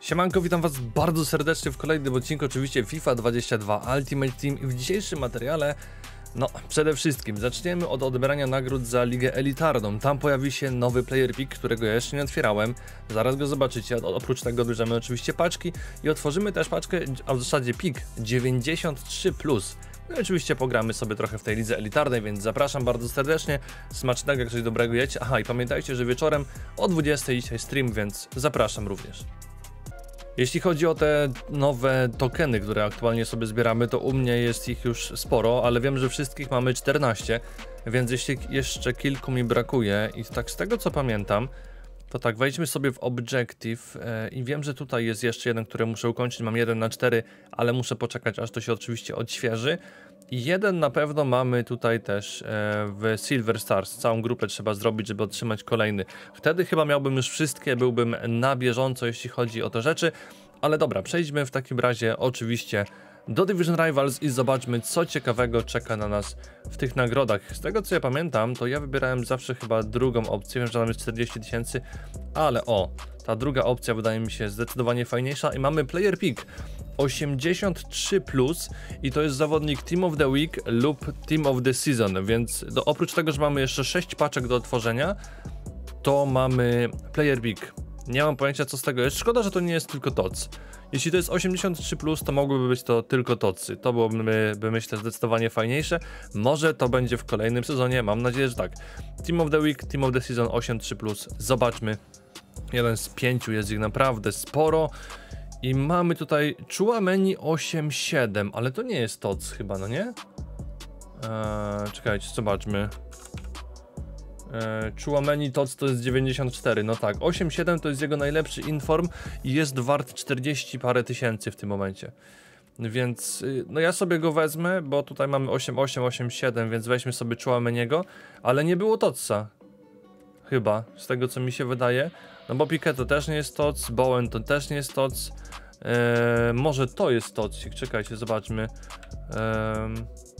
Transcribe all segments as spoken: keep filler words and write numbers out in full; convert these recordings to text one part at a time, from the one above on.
Siemanko, witam was bardzo serdecznie w kolejnym odcinku, oczywiście FIFA dwadzieścia dwa Ultimate Team i w dzisiejszym materiale, no przede wszystkim zaczniemy od odbierania nagród za ligę elitarną. Tam pojawi się nowy player pick, którego ja jeszcze nie otwierałem, zaraz go zobaczycie. Oprócz tego odbierzemy oczywiście paczki i otworzymy też paczkę, a w zasadzie pick dziewięćdziesiąt trzy plus. No i oczywiście pogramy sobie trochę w tej lidze elitarnej, więc zapraszam bardzo serdecznie, smacznego, jak coś dobrego jecie. Aha, i pamiętajcie, że wieczorem o dwudziestej dzisiaj stream, więc zapraszam również. Jeśli chodzi o te nowe tokeny, które aktualnie sobie zbieramy, to u mnie jest ich już sporo, ale wiem, że wszystkich mamy czternaście, więc jeśli jeszcze kilku mi brakuje i tak z tego co pamiętam, to tak, wejdźmy sobie w Objective yy, i wiem, że tutaj jest jeszcze jeden, który muszę ukończyć, mam jeden na cztery, ale muszę poczekać, aż to się oczywiście odświeży. I jeden na pewno mamy tutaj też yy, w Silver Stars, całą grupę trzeba zrobić, żeby otrzymać kolejny. Wtedy chyba miałbym już wszystkie, byłbym na bieżąco, jeśli chodzi o te rzeczy. Ale dobra, przejdźmy w takim razie oczywiście do Division Rivals i zobaczmy, co ciekawego czeka na nas w tych nagrodach. Z tego co ja pamiętam, to ja wybierałem zawsze chyba drugą opcję, wiem, że tam jest czterdzieści tysięcy, ale o, ta druga opcja wydaje mi się zdecydowanie fajniejsza i mamy player pick osiemdziesiąt trzy plus i to jest zawodnik Team of the Week lub Team of the Season, więc do, oprócz tego, że mamy jeszcze sześć paczek do otworzenia, to mamy player pick. Nie mam pojęcia, co z tego jest. Szkoda, że to nie jest tylko T O C. Jeśli to jest osiemdziesiąt trzy plus, to mogłyby być to tylko T O C-y. To byłoby, by myślę, zdecydowanie fajniejsze. Może to będzie w kolejnym sezonie, mam nadzieję, że tak. Team of the Week, Team of the Season osiemdziesiąt trzy plus. Zobaczmy. Jeden z pięciu, jest ich naprawdę sporo. I mamy tutaj Chouameni osiem siedem, ale to nie jest T O C chyba, no nie? Eee, czekajcie, zobaczmy. Chouameni T O C to jest dziewięćdziesiąt cztery, no tak, osiem siedem to jest jego najlepszy inform i jest wart czterdzieści parę tysięcy w tym momencie. Więc no ja sobie go wezmę, bo tutaj mamy osiem osiem, osiem siedem, więc weźmy sobie Chouameniego, ale nie było T O C-a. Chyba, z tego co mi się wydaje. No bo Piqué to też nie jest T O C, Bowen to też nie jest T O C. Eee, może to jest T O C, czekajcie, zobaczmy. Eee...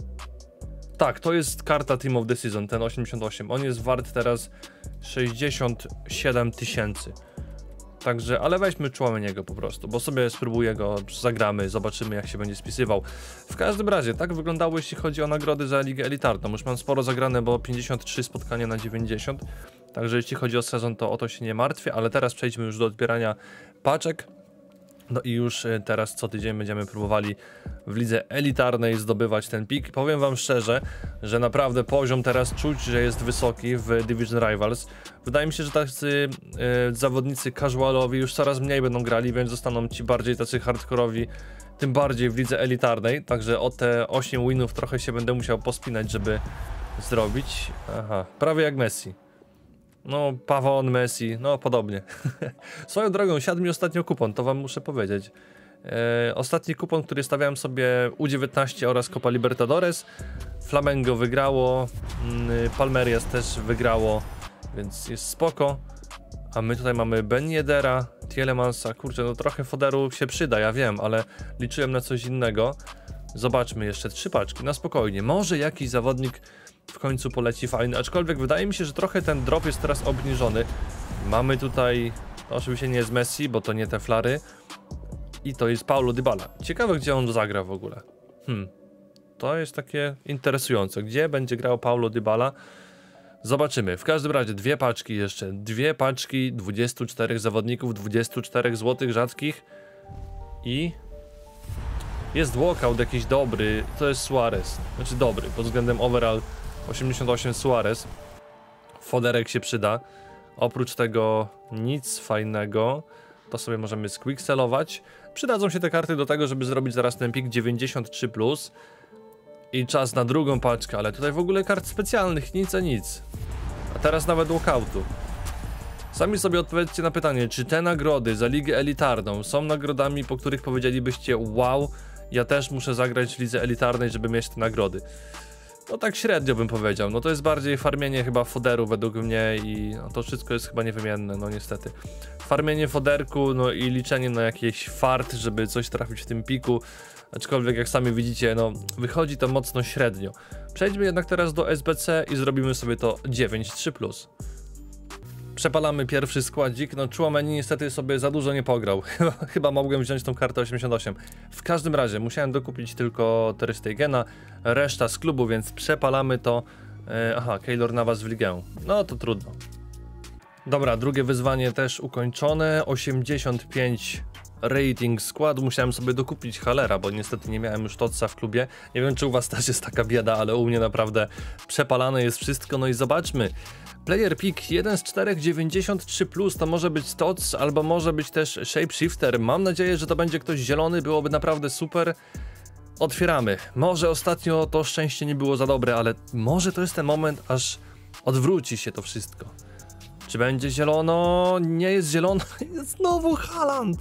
Tak, to jest karta Team of the Season, ten osiemdziesiąt osiem. On jest wart teraz sześćdziesiąt siedem tysięcy. Także, ale weźmy Chouameniego po prostu, bo sobie spróbuję go, zagramy, zobaczymy jak się będzie spisywał. W każdym razie, tak wyglądało jeśli chodzi o nagrody za ligę elitarną. Już mam sporo zagrane, bo pięćdziesiąt trzy spotkania na dziewięćdziesiąt. Także jeśli chodzi o sezon, to o to się nie martwię, ale teraz przejdźmy już do odbierania paczek. No i już teraz co tydzień będziemy próbowali w lidze elitarnej zdobywać ten pik. Powiem wam szczerze, że naprawdę poziom teraz czuć, że jest wysoki w Division Rivals. Wydaje mi się, że tacy e, zawodnicy casualowi już coraz mniej będą grali, więc zostaną ci bardziej tacy hardkorowi, tym bardziej w lidze elitarnej. Także o te osiem winów trochę się będę musiał pospinać, żeby zrobić. Aha, prawie jak Messi. No, Pawon, Messi, no podobnie. Swoją drogą, siadł mi ostatnio kupon, to wam muszę powiedzieć. E, ostatni kupon, który stawiałem sobie U dziewiętnaście oraz Copa Libertadores. Flamengo wygrało, mm, Palmeiras też wygrało, więc jest spoko. A my tutaj mamy Ben Yedera, Tielemansa, kurczę, no trochę foderu się przyda, ja wiem, ale liczyłem na coś innego. Zobaczmy jeszcze trzy paczki, na spokojnie. Może jakiś zawodnik w końcu poleci fajny, aczkolwiek wydaje mi się, że trochę ten drop jest teraz obniżony. Mamy tutaj, to oczywiście nie jest Messi, bo to nie te flary. I to jest Paulo Dybala. Ciekawe, gdzie on zagra w ogóle. Hmm. To jest takie interesujące. Gdzie będzie grał Paulo Dybala? Zobaczymy. W każdym razie dwie paczki jeszcze. Dwie paczki dwudziestu czterech zawodników, dwudziestu czterech złotych rzadkich. I jest walkout jakiś dobry. To jest Suarez. Znaczy dobry, pod względem overall osiemdziesiąt osiem Suarez. Foderek się przyda. Oprócz tego nic fajnego. To sobie możemy squickselować. Przydadzą się te karty do tego, żeby zrobić zaraz ten pik dziewięćdziesiąt trzy plus. I czas na drugą paczkę, ale tutaj w ogóle kart specjalnych, nic a nic. A teraz nawet walkoutu. Sami sobie odpowiedzcie na pytanie, czy te nagrody za ligę elitarną są nagrodami, po których powiedzielibyście wow, ja też muszę zagrać w lidze elitarnej, żeby mieć te nagrody. No tak średnio bym powiedział, no to jest bardziej farmienie chyba foderu według mnie i no to wszystko jest chyba niewymienne, no niestety. Farmienie foderku, no i liczenie na jakiś fart, żeby coś trafić w tym piku, aczkolwiek jak sami widzicie, no wychodzi to mocno średnio. Przejdźmy jednak teraz do S B C i zrobimy sobie to dziewięć trzy plus. Przepalamy pierwszy składzik. No Tchouaméni niestety sobie za dużo nie pograł. Chyba mogłem wziąć tą kartę osiemdziesiąt osiem. W każdym razie musiałem dokupić tylko Ter Stegena, reszta z klubu, więc przepalamy to. E, aha, Keylor Navas w ligę. No to trudno. Dobra, drugie wyzwanie też ukończone. osiemdziesiąt pięć rating składu. Musiałem sobie dokupić Hallera, bo niestety nie miałem już Totsa w klubie. Nie wiem, czy u was też jest taka bieda, ale u mnie naprawdę przepalane jest wszystko. No i zobaczmy. Player pick jeden z czterech, dziewięćdziesiąt trzy plus, to może być Tots, albo może być też Shapeshifter. Mam nadzieję, że to będzie ktoś zielony, byłoby naprawdę super. Otwieramy. Może ostatnio to szczęście nie było za dobre, ale może to jest ten moment, aż odwróci się to wszystko. Czy będzie zielono? Nie jest zielono. Jest znowu Haaland.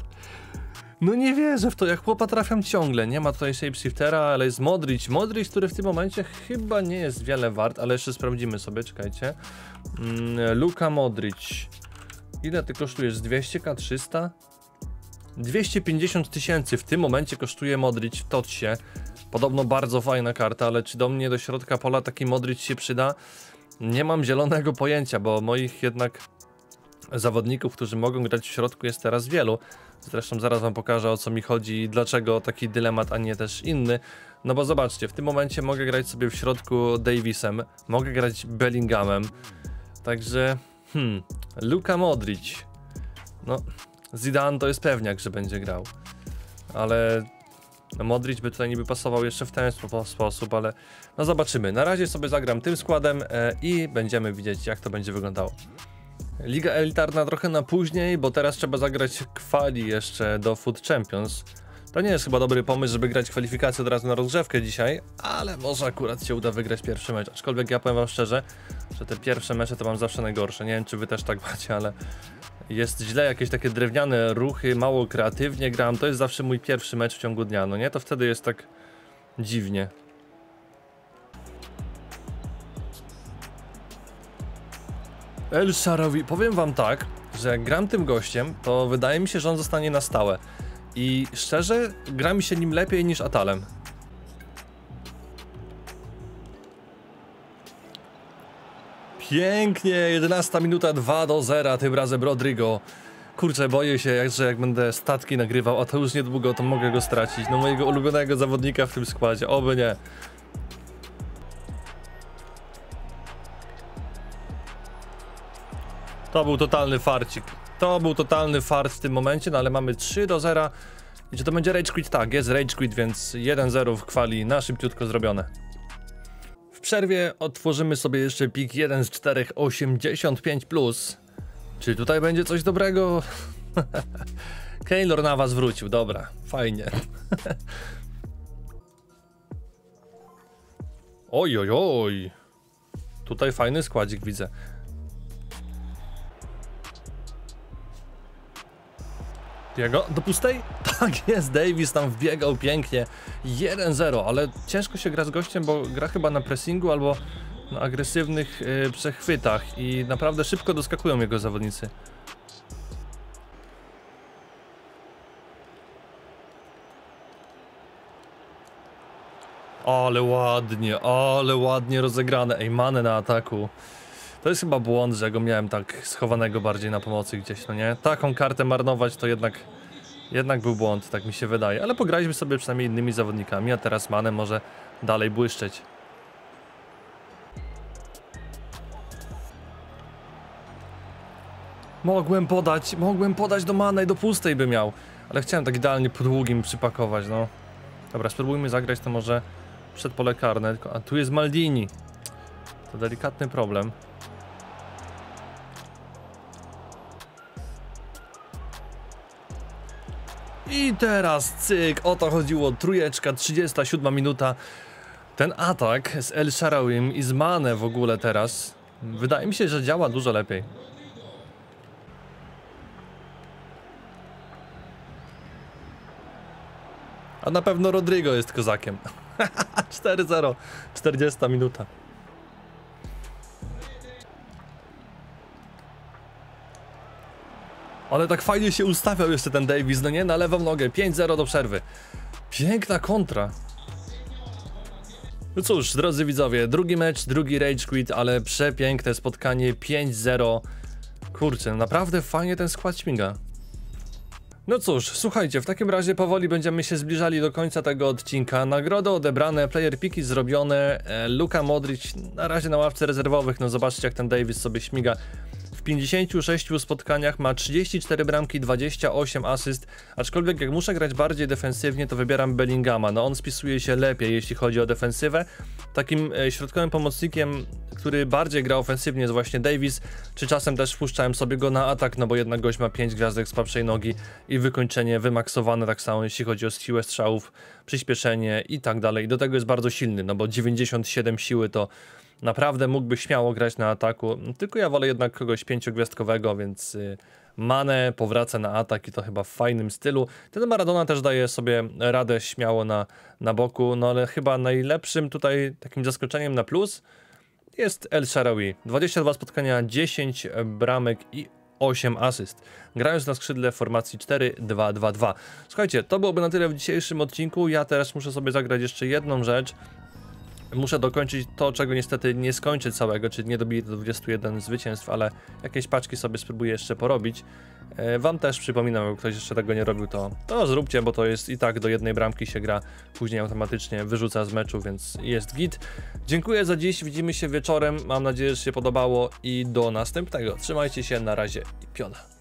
No nie wierzę w to, jak chłopa trafiam ciągle. Nie ma tutaj Shapeshiftera, ale jest Modric. Modric, który w tym momencie chyba nie jest wiele wart, ale jeszcze sprawdzimy sobie, czekajcie. Mm, Luka Modric. Ile ty kosztujesz? dwieście ka, trzysta? dwieście pięćdziesiąt tysięcy w tym momencie kosztuje Modric w Totsie. Podobno bardzo fajna karta, ale czy do mnie do środka pola taki Modric się przyda? Nie mam zielonego pojęcia, bo moich jednak zawodników, którzy mogą grać w środku, jest teraz wielu. Zresztą zaraz wam pokażę, o co mi chodzi i dlaczego taki dylemat, a nie też inny. No bo zobaczcie, w tym momencie mogę grać sobie w środku Davisem, mogę grać Bellinghamem. Także, hmm, Luka Modric. No, Zidane to jest pewniak, że będzie grał. Ale no Modric by tutaj niby pasował jeszcze w ten spo sposób, ale no zobaczymy. Na razie sobie zagram tym składem e, i będziemy widzieć, jak to będzie wyglądało. Liga elitarna trochę na później, bo teraz trzeba zagrać kwali jeszcze do Foot Champions. To nie jest chyba dobry pomysł, żeby grać kwalifikację od razu na rozgrzewkę dzisiaj, ale może akurat się uda wygrać pierwszy mecz. Aczkolwiek ja powiem wam szczerze, że te pierwsze mecze to mam zawsze najgorsze. Nie wiem, czy wy też tak macie, ale jest źle, jakieś takie drewniane ruchy, mało kreatywnie gram. To jest zawsze mój pierwszy mecz w ciągu dnia, no nie? To wtedy jest tak dziwnie. El Shaarawy, powiem wam tak, że jak gram tym gościem, to wydaje mi się, że on zostanie na stałe. I szczerze, gra mi się nim lepiej niż Atalem. Pięknie, jedenasta minuta, dwa do zera, tym razem Rodrygo. Kurczę, boję się, jak, że jak będę statki nagrywał, a to już niedługo, to mogę go stracić. No mojego ulubionego zawodnika w tym składzie, oby nie. To był totalny farcik. To był totalny fart w tym momencie, no ale mamy trzy do zera. I czy to będzie rage quit? Tak, jest rage quit, więc jeden zero w kwali na szybciutko zrobione. W przerwie otworzymy sobie jeszcze pik jeden z czterech, osiemdziesiąt pięć plus. Czy tutaj będzie coś dobrego? Keylor Navas wrócił, dobra, fajnie. Oj, oj, oj. Tutaj fajny składzik widzę. Diego, do pustej? Tak jest, Davis tam wbiegał pięknie. jeden zero, ale ciężko się gra z gościem, bo gra chyba na pressingu albo na agresywnych yy, przechwytach i naprawdę szybko doskakują jego zawodnicy. Ale ładnie, ale ładnie rozegrane. Ej, Mane na ataku. To jest chyba błąd, że go miałem tak schowanego bardziej na pomocy gdzieś, no nie? Taką kartę marnować to jednak jednak był błąd, tak mi się wydaje. Ale pograliśmy sobie przynajmniej innymi zawodnikami, a teraz Mane może dalej błyszczeć. Mogłem podać, mogłem podać do Mane i do pustej by miał. Ale chciałem tak idealnie po długim przypakować, no. Dobra, spróbujmy zagrać to może przed pole karne. A tu jest Maldini. To delikatny problem. I teraz cyk, o to chodziło, trójeczka, trzydziesta siódma minuta. Ten atak z El Shaarawym i z Mane w ogóle teraz, wydaje mi się, że działa dużo lepiej. A na pewno Rodrygo jest kozakiem. cztery zero, czterdziesta minuta. Ale tak fajnie się ustawiał jeszcze ten Davis, no nie? Na lewą nogę, pięć zero do przerwy. Piękna kontra. No cóż, drodzy widzowie, drugi mecz, drugi rage quit, ale przepiękne spotkanie, pięć zero. Kurczę, naprawdę fajnie ten skład śmiga. No cóż, słuchajcie, w takim razie powoli będziemy się zbliżali do końca tego odcinka. Nagrody odebrane, player piki zrobione, e, Luka Modric na razie na ławce rezerwowych, no zobaczcie jak ten Davis sobie śmiga. W pięćdziesięciu sześciu spotkaniach ma trzydzieści cztery bramki, dwadzieścia osiem asyst, aczkolwiek jak muszę grać bardziej defensywnie, to wybieram Bellingama. No on spisuje się lepiej, jeśli chodzi o defensywę. Takim e, środkowym pomocnikiem, który bardziej gra ofensywnie, jest właśnie Davis, czy czasem też wpuszczałem sobie go na atak, no bo jednak gość ma pięć gwiazdek z słabszej nogi i wykończenie wymaksowane tak samo, jeśli chodzi o siłę strzałów, przyspieszenie i tak dalej. I do tego jest bardzo silny, no bo dziewięćdziesiąt siedem siły to naprawdę mógłby śmiało grać na ataku, tylko ja wolę jednak kogoś pięciogwiazdkowego, więc y, Mane powraca na atak i to chyba w fajnym stylu. Ten Maradona też daje sobie radę śmiało na, na boku, no ale chyba najlepszym tutaj takim zaskoczeniem na plus jest El Shaarawy. dwadzieścia dwa spotkania, dziesięć bramek i osiem asyst, grając na skrzydle w formacji cztery dwa dwa dwa. Słuchajcie, to byłoby na tyle w dzisiejszym odcinku. Ja teraz muszę sobie zagrać jeszcze jedną rzecz. Muszę dokończyć to, czego niestety nie skończę całego, czyli nie dobiję do dwudziestu jeden zwycięstw, ale jakieś paczki sobie spróbuję jeszcze porobić. E, wam też przypominam, jak ktoś jeszcze tego nie robił, to, to zróbcie, bo to jest i tak do jednej bramki się gra, później automatycznie wyrzuca z meczu, więc jest git. Dziękuję za dziś, widzimy się wieczorem, mam nadzieję, że się podobało i do następnego. Trzymajcie się, na razie i piona.